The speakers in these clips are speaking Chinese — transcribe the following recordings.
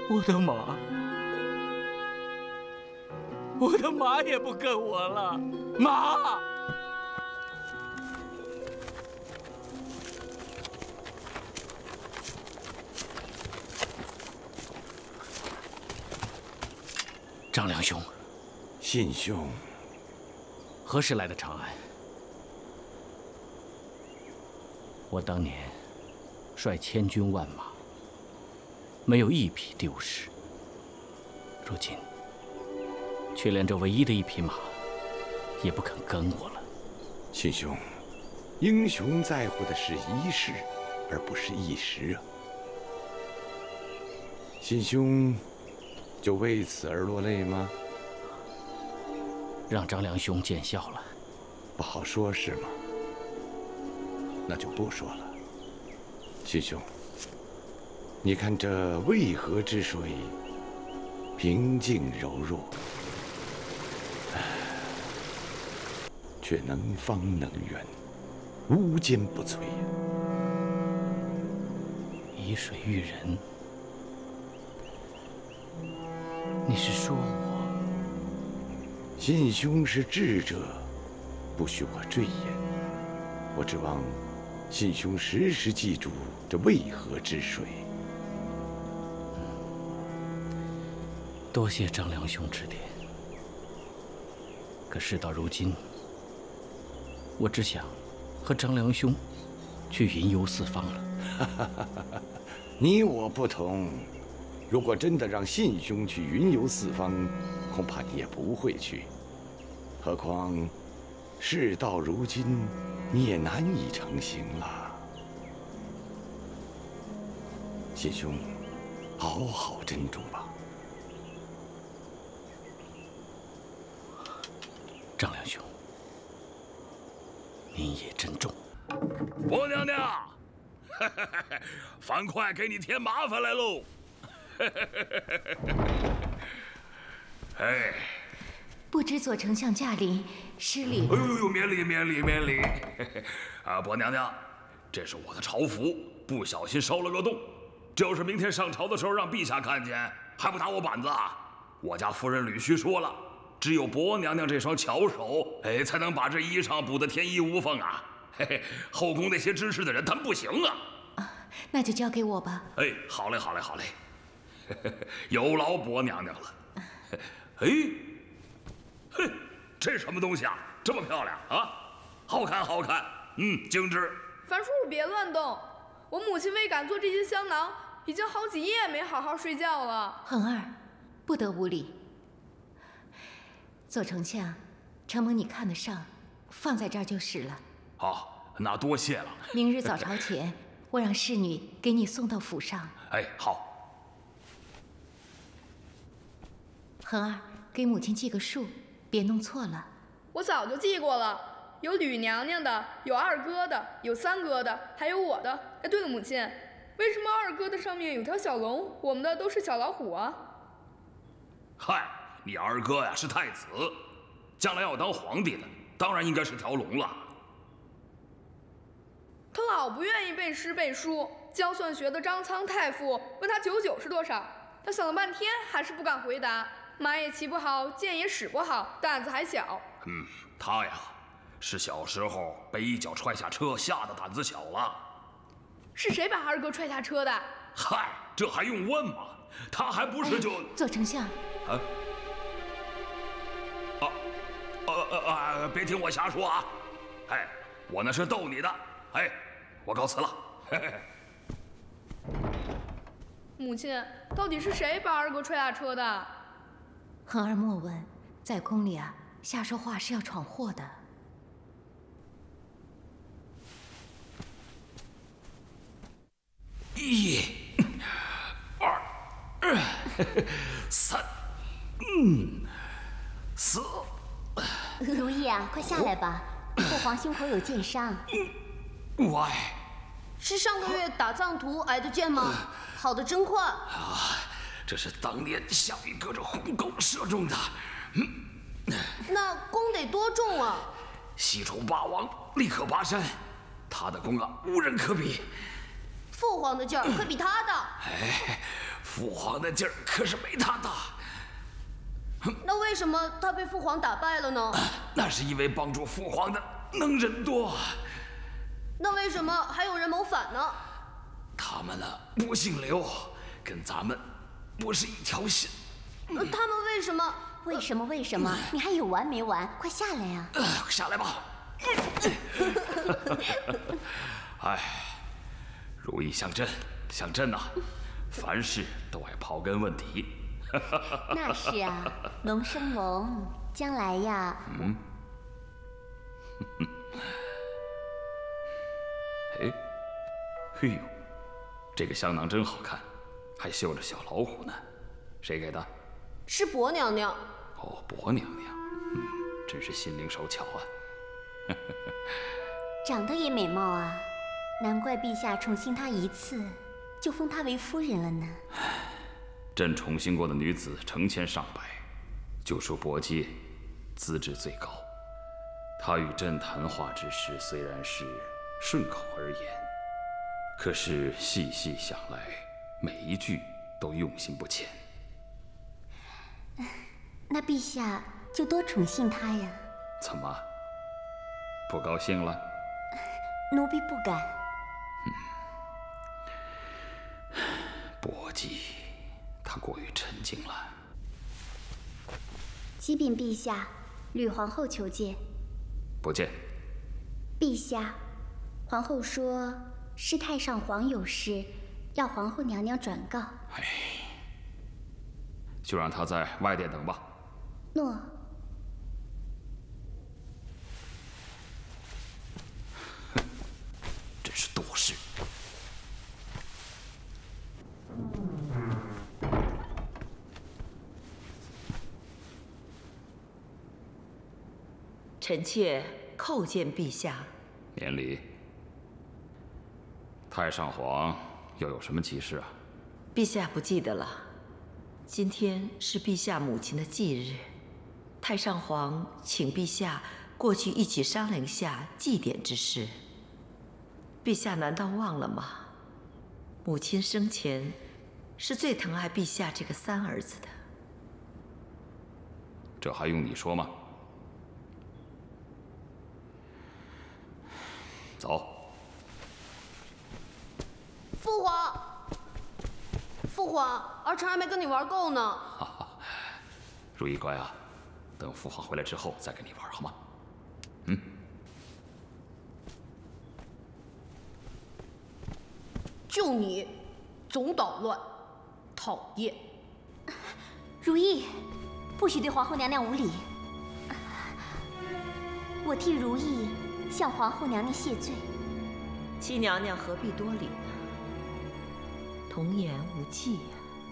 我的马，我的马也不跟我了，马！张良兄， 信兄， 何时来的长安？我当年率千军万马，没有一匹丢失。如今，却连这唯一的一匹马，也不肯跟我了。 信兄，英雄在乎的是一世，而不是一时啊。信兄，就为此而落泪吗？ 让张良兄见笑了。 不好说，是吗？那就不说了。信兄，你看这渭河之水，平静柔弱，却能方能圆，无坚不摧。 以水喻人，你是说我？ 信兄是智者，不许我赘言。我指望信兄时时记住这渭河之水。 多谢张良兄指点。可事到如今，我只想和张良兄去云游四方了。 你我不同，如果真的让信兄去云游四方，恐怕你也不会去。何况事到如今，你也难以成行了。信兄，好好珍重吧。 张良兄，您也珍重。 伯娘娘，樊哙给你添麻烦来喽。哎， 不知左丞相驾临，失礼了。 哎呦，免礼免礼免礼。啊，伯娘娘，这是我的朝服，不小心烧了个洞。这要是明天上朝的时候让陛下看见，还不打我板子啊？我家夫人吕须说了，只有伯娘娘这双巧手，哎，才能把这衣裳补得天衣无缝啊。嘿嘿，后宫那些知识的人，他们不行啊。 啊，那就交给我吧。 哎，好嘞好嘞好嘞，有劳伯娘娘了。哎，嘿，这什么东西啊？这么漂亮啊！好看好看，精致。 樊叔叔别乱动，我母亲为赶做这些香囊，已经好几夜没好好睡觉了。 恒儿，不得无礼。左丞相，承蒙你看得上，放在这儿就是了。 好，那多谢了。 明日早朝前，我让侍女给你送到府上。 哎，好。 恒儿，给母亲记个数，别弄错了。 我早就记过了，有吕娘娘的，有二哥的，有三哥的，还有我的。哎，对了，母亲，为什么二哥的上面有条小龙，我们的都是小老虎啊？ 嗨，你二哥呀是太子，将来要当皇帝的，当然应该是条龙了。 他老不愿意背诗背书。教算学的张苍太傅问他99是多少，他想了半天还是不敢回答。马也骑不好，剑也使不好，胆子还小。 他呀，是小时候被一脚踹下车，吓得胆子小了。 是谁把二哥踹下车的？ 嗨，这还用问吗？他还不是就…… 左丞相。 别听我瞎说啊！哎，我那是逗你的。哎，我告辞了。嘿嘿。 母亲，到底是谁把二哥踹下车的？ 恒儿莫问，在宫里啊，瞎说话是要闯祸的。 1、2、3、4。 如意啊，快下来吧，父皇胸口有箭伤。 喂， 是上个月打藏图挨的箭吗？好的真快。 这是当年项羽隔着鸿沟射中的。 那弓得多重啊？ 西楚霸王力克巴山，他的弓啊无人可比。 父皇的劲儿可比他大。 哎，父皇的劲儿可是没他大。 那为什么他被父皇打败了呢？ 那是因为帮助父皇的能人多。 那为什么还有人谋反呢？ 他们呢，不姓刘，跟咱们不是一条心。 他们为什么？ 为什么？你还有完没完？快下来呀！ 下来吧。哎，如意像朕呐，凡事都爱刨根问底。 那是啊，龙生龙，将来呀。 哎呦，这个香囊真好看，还绣着小老虎呢，谁给的？ 是伯娘娘。 哦，伯娘娘，真是心灵手巧啊。 长得也美貌啊，难怪陛下宠幸她一次，就封她为夫人了呢。 朕宠幸过的女子成千上百，就说伯姬，资质最高。她与朕谈话之时，虽然是顺口而言，可是细细想来，每一句都用心不浅。 那陛下就多宠幸她呀。 怎么，不高兴了？ 奴婢不敢。 伯姬，她过于沉静了。 启禀陛下，吕皇后求见。 不见。 陛下，皇后说是太上皇有事，要皇后娘娘转告。 哎，就让她在外殿等吧。 诺。 真是多事。 臣妾叩见陛下。 免礼。太上皇又有什么急事啊？ 陛下不记得了，今天是陛下母亲的忌日，太上皇请陛下过去一起商量一下祭典之事。陛下难道忘了吗？母亲生前是最疼爱陛下这个三儿子的。 这还用你说吗？走。 父皇，父皇，儿臣还没跟你玩够呢。 哈哈，如意乖啊，等父皇回来之后再跟你玩好吗？ 就你，总捣乱，讨厌。 如意，不许对皇后娘娘无礼。我替如意向皇后娘娘谢罪。 七娘娘何必多礼呢？童言无忌呀。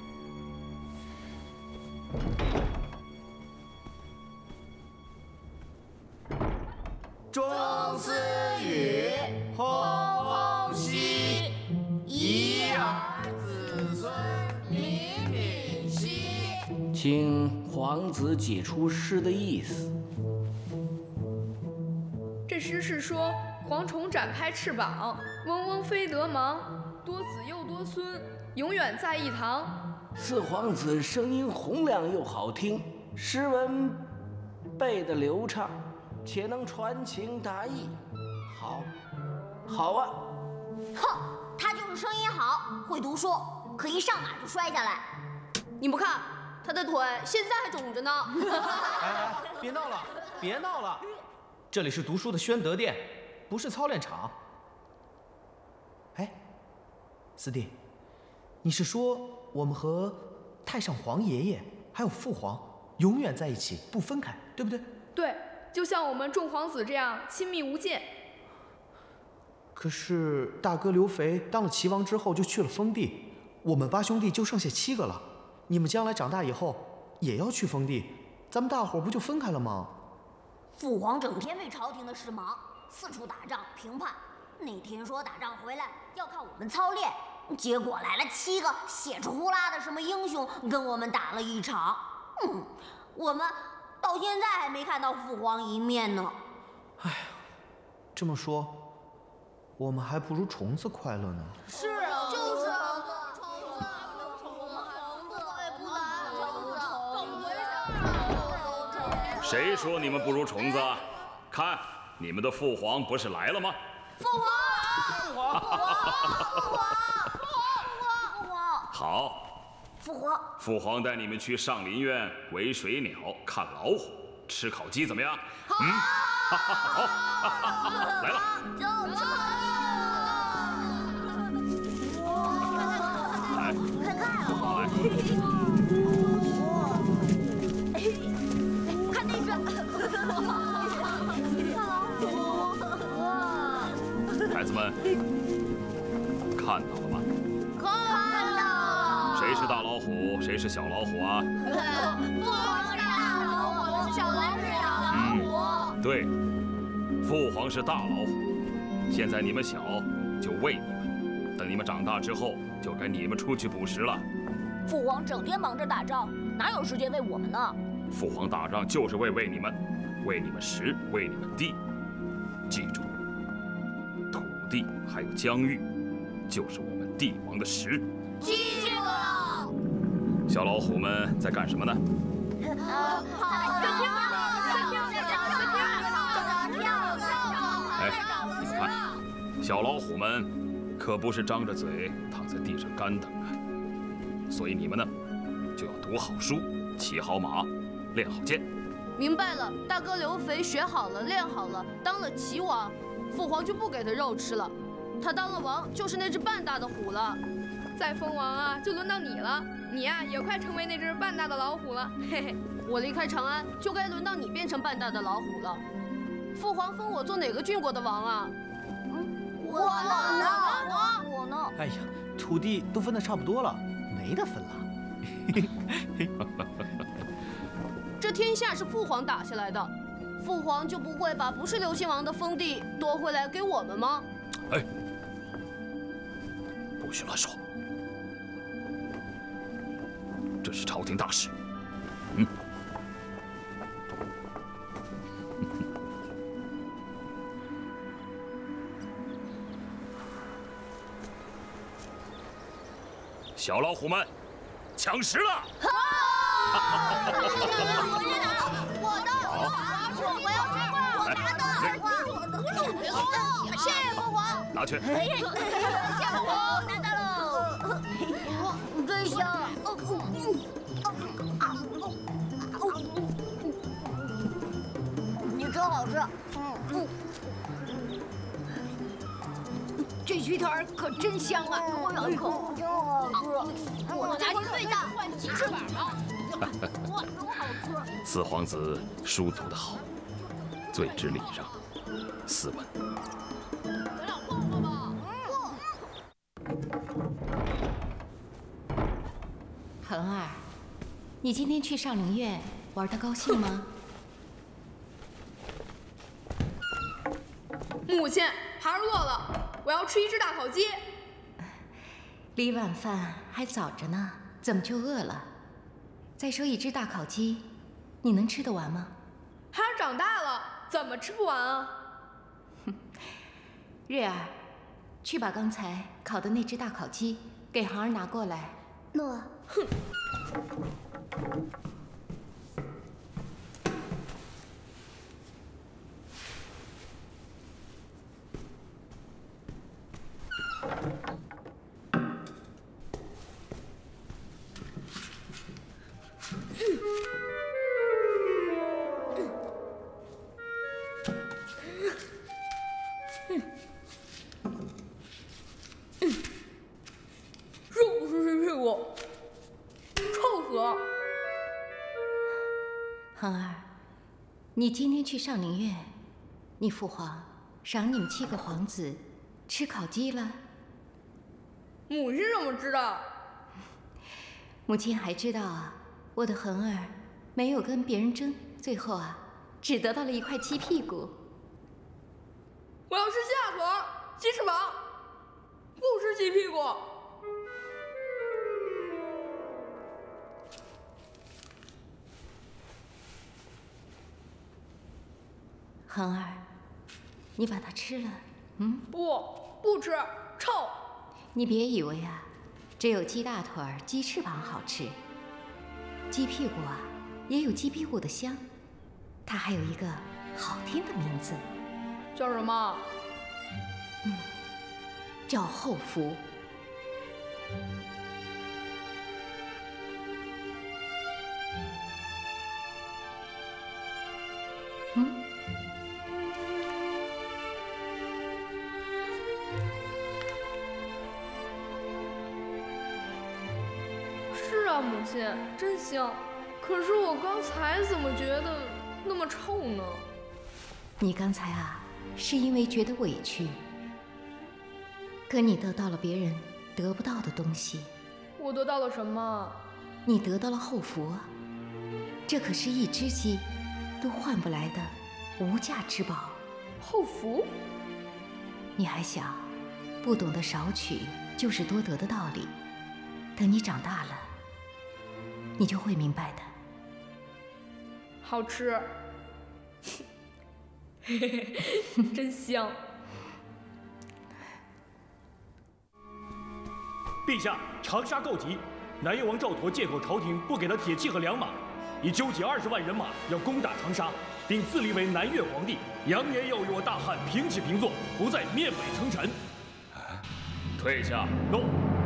钟思雨，轰轰兮，遗儿子孙敏敏兮。 请皇子解出诗的意思。 这诗是说，蝗虫展开翅膀，嗡嗡飞得忙，多子又多孙，永远在一堂。 四皇子声音洪亮又好听，诗文背得流畅，且能传情达意。好啊！ 哼，他就是声音好，会读书，可一上马就摔下来。 你不看，他的腿现在还肿着呢。 哎，别闹了，别闹了！这里是读书的宣德殿，不是操练场。哎，四弟，你是说我们和太上皇爷爷还有父皇永远在一起，不分开，对不对？ 对，就像我们众皇子这样亲密无间。 可是大哥刘肥当了齐王之后就去了封地，我们八兄弟就剩下7个了。你们将来长大以后也要去封地，咱们大伙不就分开了吗？ 父皇整天为朝廷的事忙，四处打仗评判。那天说打仗回来要看我们操练，结果来了7个血出呼啦的什么英雄，跟我们打了一场。我们到现在还没看到父皇一面呢。 哎呀，这么说，我们还不如虫子快乐呢。 是啊，就是啊，虫子。 谁说你们不如虫子？看，你们的父皇不是来了吗？ 父皇！ 好， 父皇！ 父皇带你们去上林苑围水鸟、看老虎、吃烤鸡，怎么样？好，来了。 看那只， 孩子们，看到了吗？ 看到。 谁是大老虎，谁是小老虎啊？ 父皇是大老虎，小老是小老虎。 对，父皇是大老虎。现在你们小，就喂你们；等你们长大之后，就该你们出去捕食了。 父皇整天忙着打仗，哪有时间喂我们呢？ 父皇打仗就是为喂你们，喂你们食，喂你们地。记住，土地还有疆域，就是我们帝王的食。 记住了。 小老虎们在干什么呢？哎，看，小老虎们可不是张着嘴躺在地上干等啊。所以你们呢，就要读好书，骑好马，练好剑。 明白了，大哥刘肥学好了，练好了，当了齐王，父皇就不给他肉吃了。他当了王，就是那只半大的虎了。 再封王啊，就轮到你了。你呀，也快成为那只半大的老虎了。嘿嘿， 我离开长安，就该轮到你变成半大的老虎了。父皇封我做哪个郡国的王啊？ 我呢？ 哎呀，土地都分得差不多了，没得分了。 这天下是父皇打下来的，父皇就不会把不是刘亲王的封地夺回来给我们吗？ 哎，不许乱说，这是朝廷大事。小老虎们，抢食了！ 谢谢父皇。 拿去。 谢父皇，拿到了。真香。你真好吃。 这鱼团可真香啊！ 我咬口，真好吃。 我拿你最大换鸡翅膀吧。 哇，真好吃。 四皇子书读得好，最知礼让，斯文。 咱俩混混吧。恒儿，你今天去上林苑玩得高兴吗？ 母亲，孩儿饿了，我要吃一只大烤鸡。 离晚饭还早着呢，怎么就饿了？再说一只大烤鸡，你能吃得完吗？ 孩儿长大了，怎么吃不完啊？ 月儿，去把刚才烤的那只大烤鸡给恒儿拿过来。 诺。 哼。肉不是吃屁股，臭死了！ 恒儿，你今天去上林苑，你父皇赏你们7个皇子吃烤鸡了。 母亲怎么知道？ 母亲还知道啊，我的恒儿没有跟别人争，最后啊，只得到了一块鸡屁股。 我要吃鸡大腿、鸡翅膀，不吃鸡屁股。 恒儿，你把它吃了， 不吃，臭。 你别以为啊，只有鸡大腿儿、鸡翅膀好吃，鸡屁股啊，也有鸡屁股的香。 他还有一个好听的名字， 叫什么？ 叫后福。 是啊，母亲，真香。可是我刚才怎么觉得那么臭呢？ 你刚才啊，是因为觉得委屈。可你得到了别人得不到的东西。 我得到了什么？ 你得到了后福啊，这可是一只鸡都换不来的无价之宝。 后福？ 你还小，不懂得少取就是多得的道理。等你长大了，你就会明白的。 好吃，真香。 陛下，长沙告急，南越王赵佗借口朝廷不给他铁器和良马，已纠集20万人马要攻打长沙，并自立为南越皇帝，扬言要与我大汉平起平坐，不再面北称臣。 退下。 诺。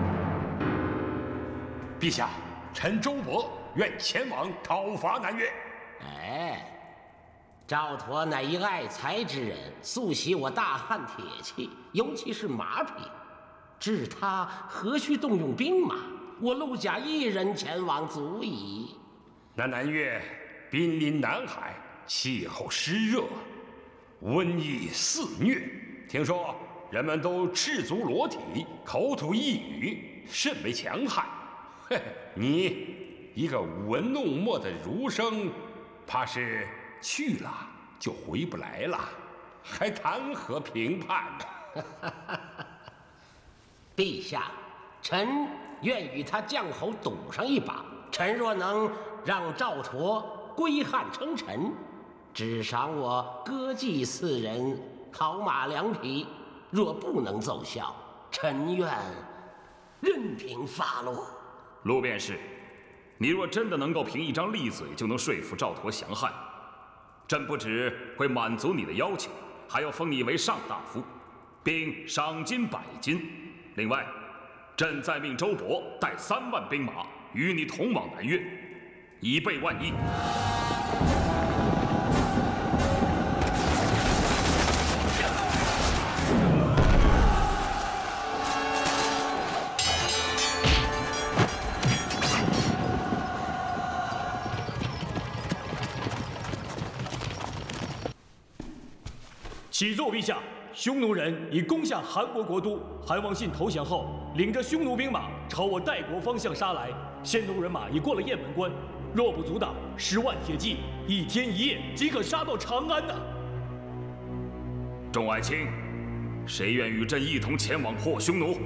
陛下，臣周勃愿前往讨伐南越。 哎，赵佗乃一爱才之人，素习我大汉铁器，尤其是马匹。至他何须动用兵马？我陆贾一人前往足矣。 那南越濒临南海，气候湿热，瘟疫肆虐。听说人们都赤足裸体，口吐异语，甚为强悍。嘿，你一个舞文弄墨的儒生，怕是去了就回不来了，还谈何评判呢？ 陛下，臣愿与他绛侯赌上一把。臣若能让赵佗归汉称臣，只赏我歌妓4人，好马良匹；若不能奏效，臣愿任凭发落。 路便是，你若真的能够凭一张利嘴就能说服赵佗降汉，朕不只会满足你的要求，还要封你为上大夫，并赏金100斤。另外，朕再命周勃带3万兵马与你同往南越，以备万一。 启奏陛下，匈奴人已攻下韩国国都，韩王信投降后，领着匈奴兵马朝我代国方向杀来。先头人马已过了雁门关，若不阻挡，10万铁骑1天1夜即可杀到长安呐！ 众爱卿，谁愿与朕一同前往破匈奴？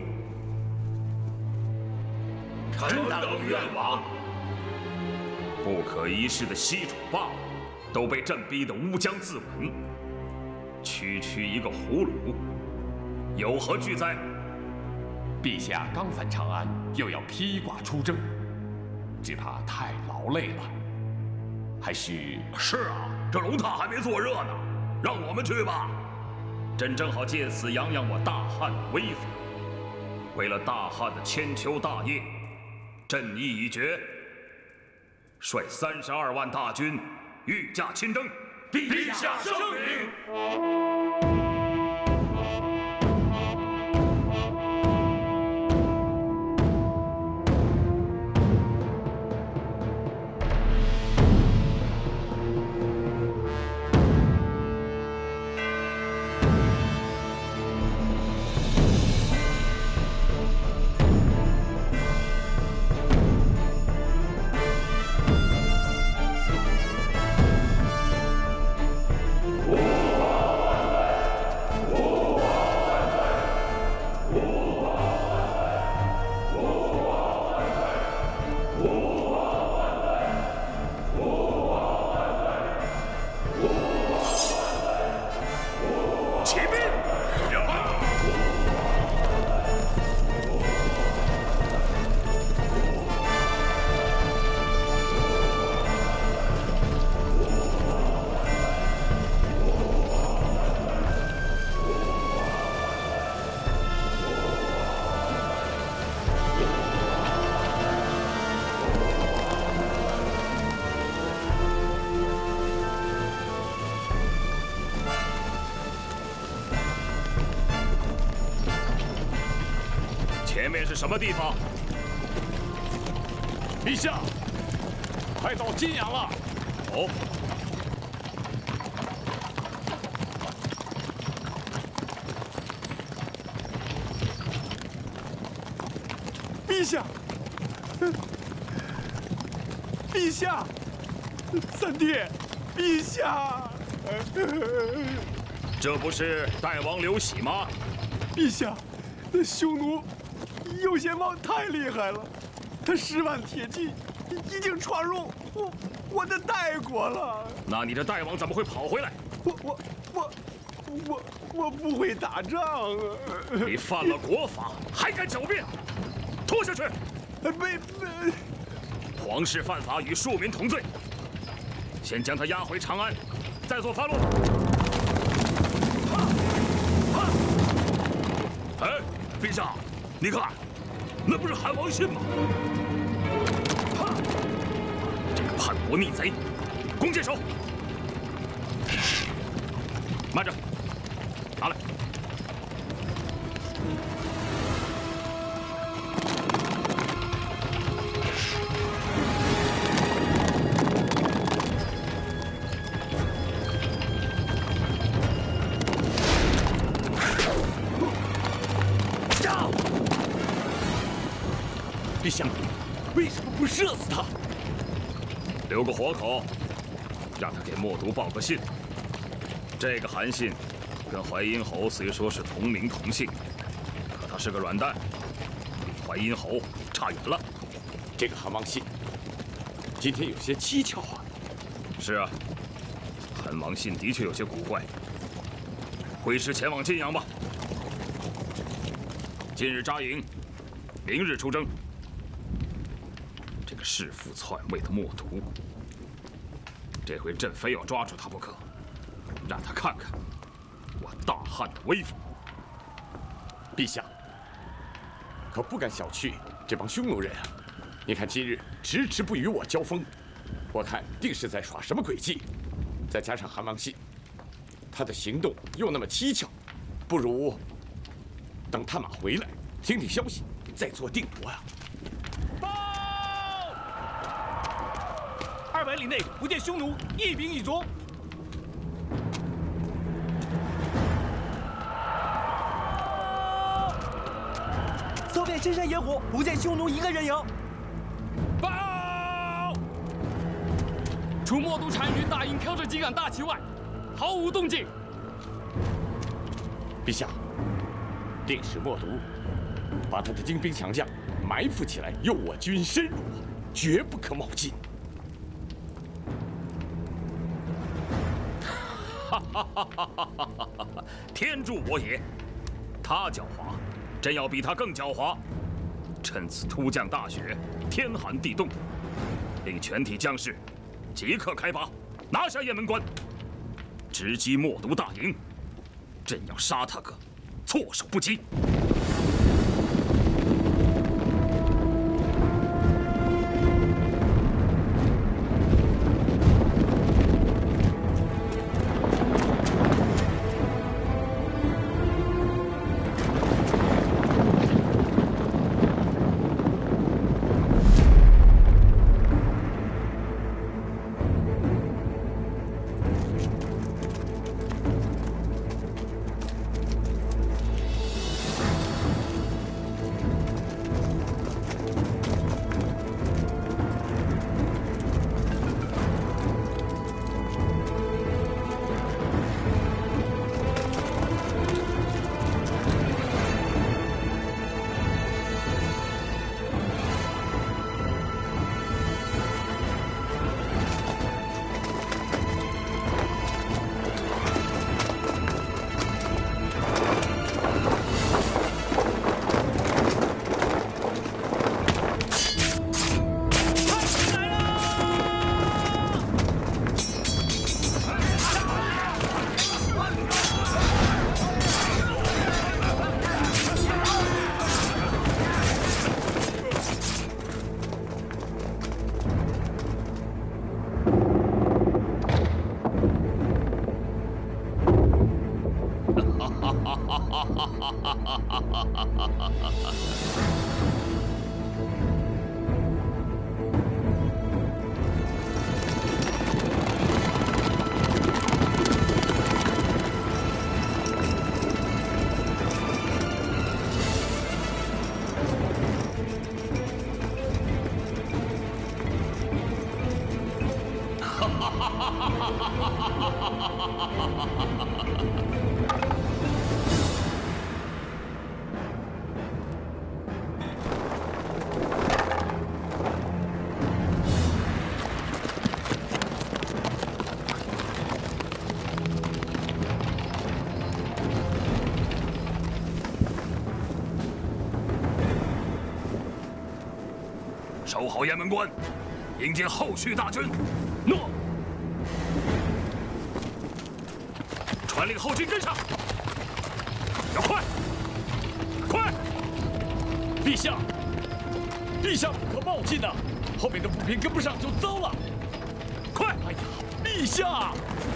臣等愿往。 不可一世的西楚霸王，都被朕逼得乌江自刎。区区一个胡虏，有何惧哉？ 陛下刚返长安，又要披挂出征，只怕太劳累了。还是…… 是啊，这龙塔还没坐热呢，让我们去吧。朕正好借此扬扬我大汉的威风。为了大汉的千秋大业，朕意已决，率32万大军御驾亲征。 陛下圣明。 面是什么地方？ 陛下，快到晋阳了。 哦。 陛下，陛下，三弟，陛下。 这不是代王刘喜吗？ 陛下，那匈奴右贤王太厉害了，他10万铁骑已经闯入我的代国了。 那你的代王怎么会跑回来？ 我不会打仗啊！ 你犯了国法，还敢狡辩？拖下去！ 没， 皇室犯法与庶民同罪，先将他押回长安，再做发落。哎，陛下，你看，那不是韩王信吗？这个叛国逆贼，弓箭手，慢着，拿来。 陛下，为什么不射死他？ 留个活口，让他给默读报个信。这个韩信跟淮阴侯虽说是同名同姓，可他是个软蛋，离淮阴侯差远了。 这个韩王信今天有些蹊跷啊。 是啊，韩王信的确有些古怪。挥师前往晋阳吧。今日扎营，明日出征。这个弑父篡位的默读，这回朕非要抓住他不可，让他看看我大汉的威风。 陛下，可不敢小觑这帮匈奴人啊！你看今日迟迟不与我交锋，我看定是在耍什么诡计。再加上韩王信，他的行动又那么蹊跷，不如等探马回来，听听消息，再做定夺呀。 报！200里内不见匈奴一兵一卒。 搜遍深山野虎，不见匈奴一个人影。 报！除默读单于大营飘着几杆大旗外，毫无动静。 陛下，定是默读把他的精兵强将埋伏起来，诱我军深入，绝不可冒进。 天助我也！他狡猾，朕要比他更狡猾。趁此突降大雪，天寒地冻，令全体将士即刻开拔，拿下雁门关，直击默读大营。朕要杀他个措手不及。 守好雁门关，迎接后续大军。 诺。 传令后军跟上，要快，快！ 陛下，陛下不可冒进呐！后面的步兵跟不上就糟了。 快！ 哎呀，陛下！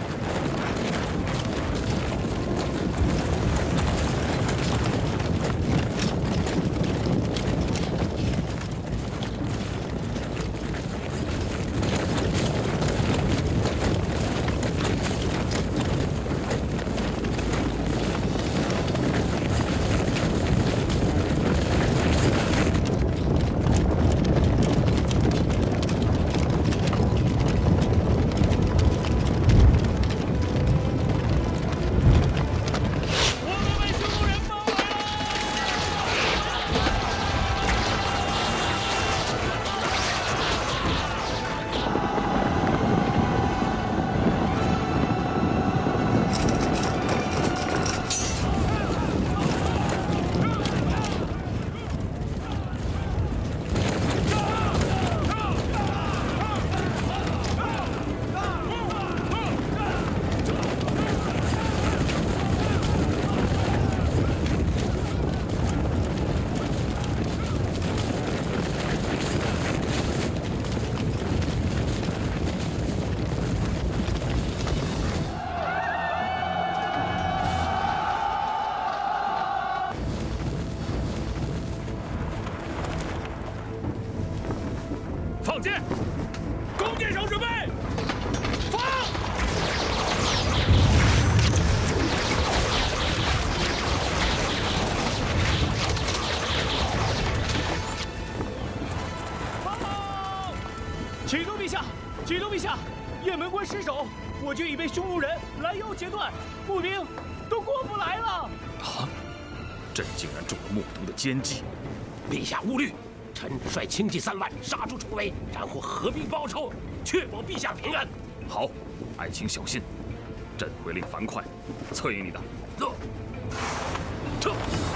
放箭！弓箭手准备，放！ 放！启奏陛下，启奏陛下，雁门关失守，我军已被匈奴人拦腰截断，步兵都过不来了。 啊！朕竟然中了莫德的奸计！ 陛下勿虑。 臣率轻骑3万杀出重围，然后合兵报仇，确保陛下平安。 好，爱卿小心，朕会令樊哙策应你的。走，撤。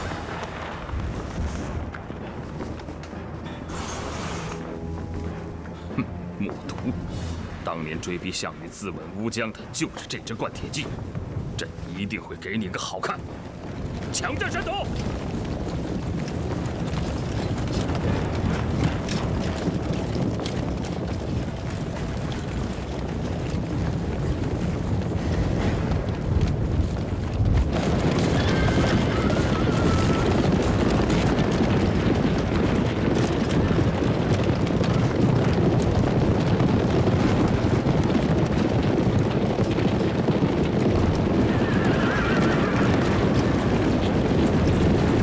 哼，莫毒，当年追逼项羽自刎乌江的就是这支灌铁骑，朕一定会给你个好看。抢占山头！ 陛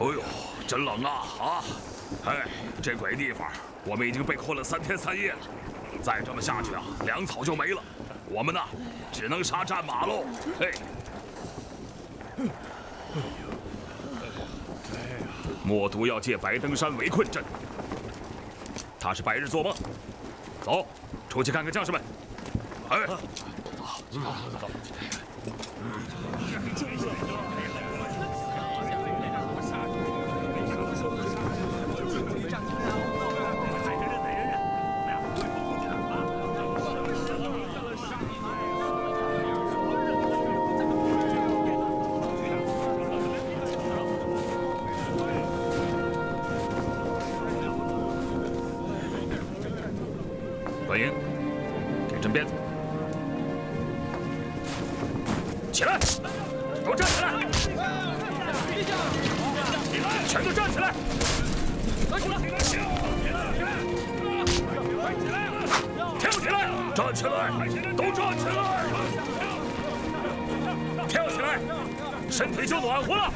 哎呦，真冷啊！哎，这鬼地方，我们已经被困了3天3夜了。再这么下去啊，粮草就没了。我们呢，只能杀战马喽。嘿。默读要借白登山围困阵，他是白日做梦。走，出去看看将士们。哎，走。短英，给抻鞭子，起来，给我站起来！全都站起来！跳起来！站起来！都站起来！跳起来，身体就暖和了。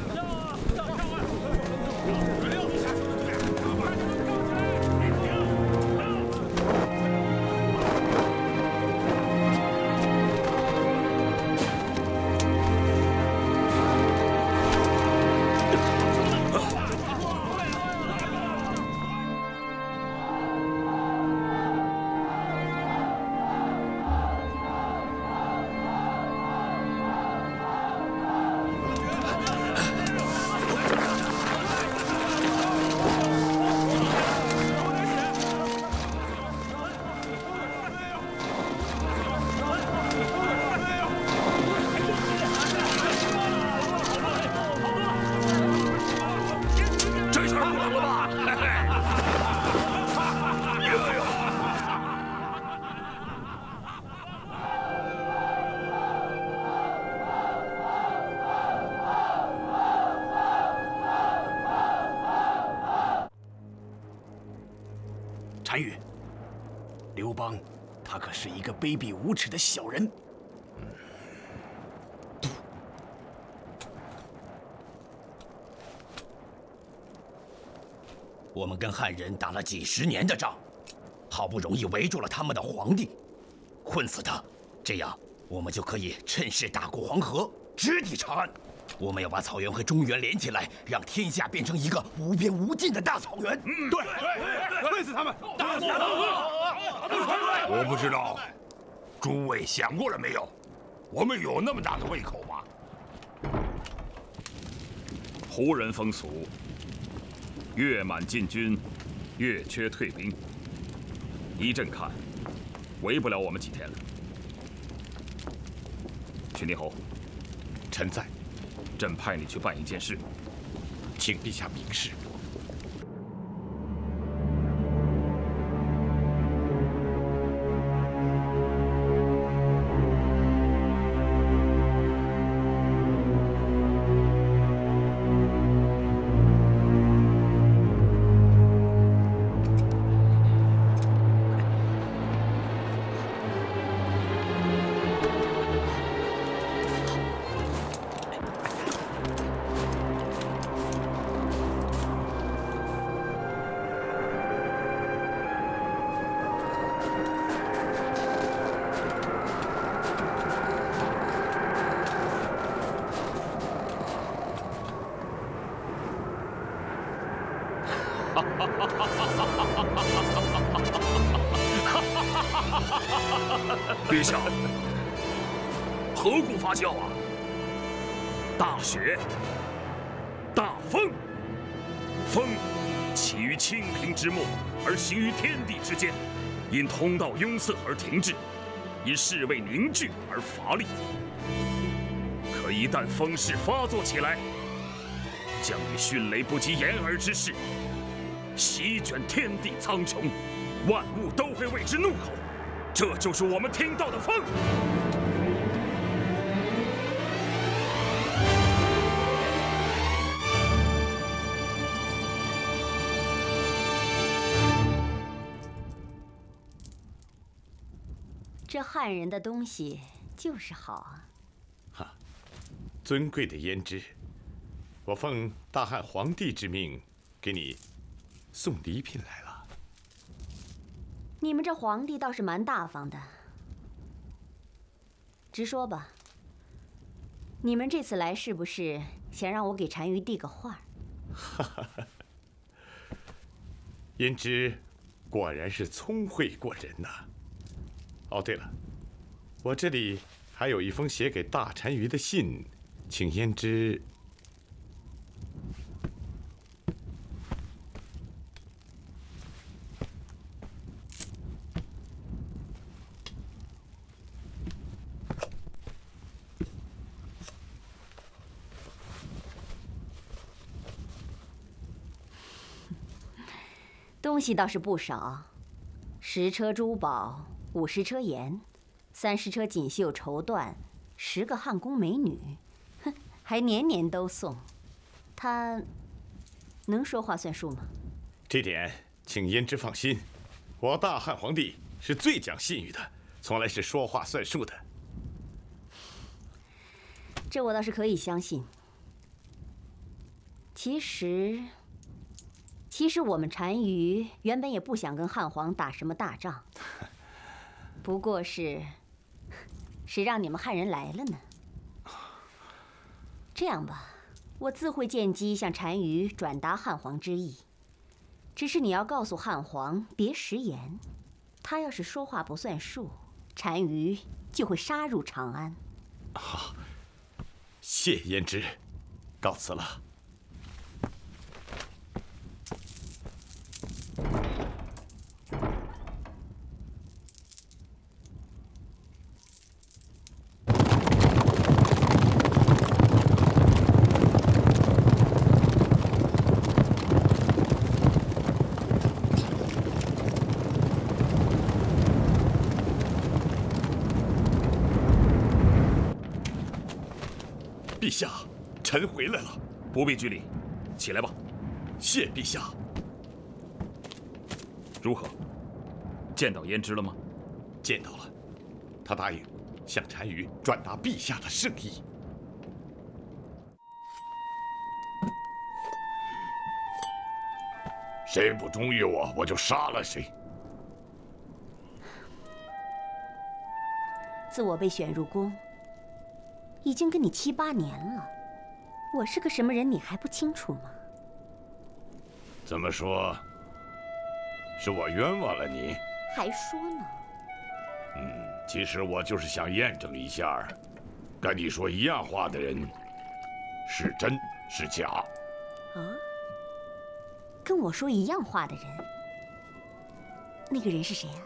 单于，刘邦，他可是一个卑鄙无耻的小人。我们跟汉人打了几10年的仗，好不容易围住了他们的皇帝，困死他，这样我们就可以趁势打过黄河，直抵长安。我们要把草原和中原连起来，让天下变成一个无边无尽的大草原。对， 推死他们！打死他们！我不知道，诸位想过了没有？我们有那么大的胃口吗？ 胡人风俗，月满进军，月缺退兵。依朕看，围不了我们几天了。群帝侯， 臣在。 朕派你去办一件事， 请陛下明示。 陛下，何故发笑啊？大雪，大风，风起于清平之末，而行于天地之间，因通道壅塞而停滞，因势未凝聚而乏力。可一旦风势发作起来，将以迅雷不及掩耳之势，席卷天地苍穹，万物都会为之怒吼。这就是我们听到的风。 这汉人的东西就是好啊。 哈，尊贵的胭脂， 我奉大汉皇帝之命，给你送礼品来了。 你们这皇帝倒是蛮大方的。直说吧，你们这次来是不是想让我给单于递个话？ 哈哈，胭脂果然是聪慧过人呐。哦，对了，我这里还有一封写给大单于的信，请胭脂。 东西倒是不少，10车珠宝，50车盐，30车锦绣绸缎，10个汉宫美女，哼，还年年都送。他能说话算数吗？ 这点请胭脂放心，我大汉皇帝是最讲信誉的，从来是说话算数的。 这我倒是可以相信。其实我们单于原本也不想跟汉皇打什么大仗，不过谁让你们汉人来了呢？这样吧，我自会见机向单于转达汉皇之意。只是你要告诉汉皇别食言，他要是说话不算数，单于就会杀入长安。 好，谢胭脂，告辞了。陛下，臣回来了。 不必拘礼，起来吧。 谢陛下。 如何？见到胭脂了吗？ 见到了，他答应向单于转达陛下的圣意。 谁不忠于我，我就杀了谁。 自我被选入宫，已经跟你7、8年了，我是个什么人，你还不清楚吗？ 怎么说？是我冤枉了你？ 还说呢？ 其实我就是想验证一下，跟你说一样话的人是真是假。 啊？跟我说一样话的人，那个人是谁啊？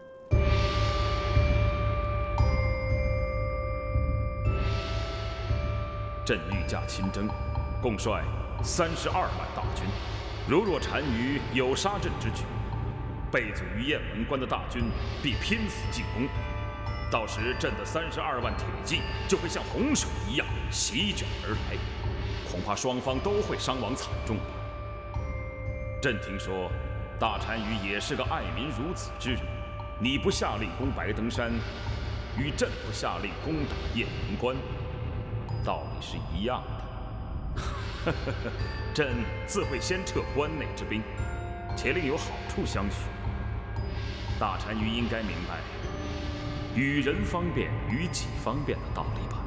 朕御驾亲征，共率32万大军。如若单于有杀朕之举，被阻于雁门关的大军必拼死进攻。到时朕的32万铁骑就会像洪水一样席卷而来，恐怕双方都会伤亡惨重吧。朕听说大单于也是个爱民如子之人，你不下令攻白登山，与朕不下令攻打雁门关，道理是一样的。朕自会先撤关内之兵，且另有好处相许。大单于应该明白，与人方便，与己方便的道理吧。